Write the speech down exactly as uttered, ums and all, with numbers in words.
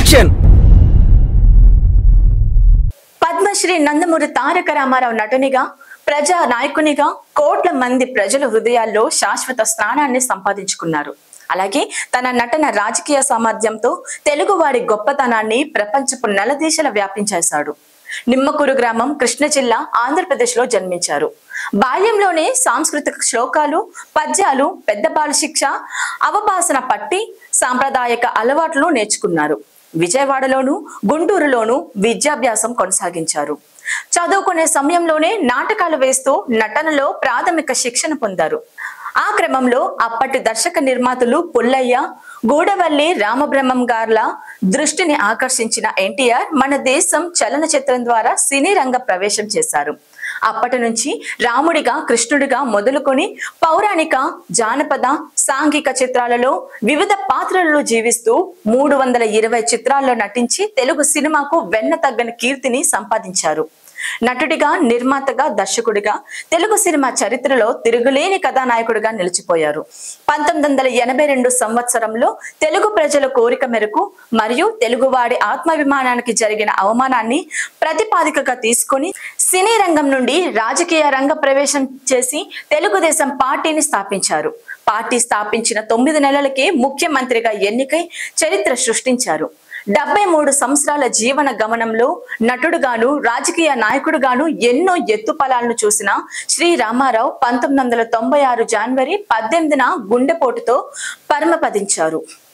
Action. Padmashri Nandamuri Taraka Rama Rao నటునిగా, ప్రజా నాయకునిగా కోట్ల మంది ప్రజల హృదయాల్లో శాశ్వత స్థానాన్ని సంపాదించుకున్నారు. అలాగే తన నటన, రాజకీయ సామర్థ్యంతో తెలుగువాడి గొప్పతనాన్ని ప్రపంచపు నలుదిశల వ్యాపించేశాడు. నిమ్మకూరు గ్రామం, కృష్ణా జిల్లా, ఆంధ్రప్రదేశ్ లో జన్మించారు. బాల్యంలోనే సాంస్కృతిక శ్లోకాలు, పద్యాలు, పెద్ద బాల శిక్ష, అవభాసన పట్టి సాంప్రదాయక అలవాట్లు నేర్చుకున్నారు. విజయవాడలోను, గుంటూరులోను విద్యాభ్యాసం కొనసాగించారు. చదువుకునే సమయంలోనే నాటకాలు వేస్తూ నటనలో ప్రాథమిక శిక్షణ పొందారు. ఆ క్రమంలో అప్పటి దర్శక నిర్మాతలు పుల్లయ్య, గూడవల్లి రామబ్రహ్మం గార్ల దృష్టిని ఆకర్షించిన ఎన్టీఆర్ మన దేశం చలనచిత్రం ద్వారా సినీ రంగ ప్రవేశం చేశారు. అప్పటి నుంచి రాముడిగా, కృష్ణుడిగా మొదలుకొని పౌరాణిక, జానపద, సాంఘిక చిత్రాలలో వివిధ పాత్రలలో జీవిస్తూ మూడు వందల ఇరవై చిత్రాల్లో నటించి తెలుగు సినిమాకు వెన్న తగ్గని కీర్తిని సంపాదించారు. నటుడిగా, నిర్మాతగా, దర్శకుడిగా తెలుగు సినిమా చరిత్రలో తిరుగులేని కథానాయకుడిగా నిలిచిపోయారు. పంతొమ్మిది వందల ఎనభై రెండు సంవత్సరంలో తెలుగు ప్రజల కోరిక మేరకు మరియు తెలుగువాడి ఆత్మాభిమానానికి జరిగిన అవమానాన్ని ప్రతిపాదికగా తీసుకొని సినీ రంగం నుండి రాజకీయ రంగ ప్రవేశం చేసి తెలుగుదేశం పార్టీని స్థాపించారు. పార్టీ స్థాపించిన తొమ్మిది నెలలకే ముఖ్యమంత్రిగా ఎన్నికై చరిత్ర సృష్టించారు. డెబ్బై మూడు సంవత్సరాల జీవన గమనంలో నటుడుగాను, రాజకీయ నాయకుడుగాను ఎన్నో ఎత్తుపలాలను చూసిన శ్రీ రామారావు పంతొమ్మిది వందల తొంభై ఆరు జనవరి పద్దెనిమిదిన గుండెపోటుతో పరమపదించారు.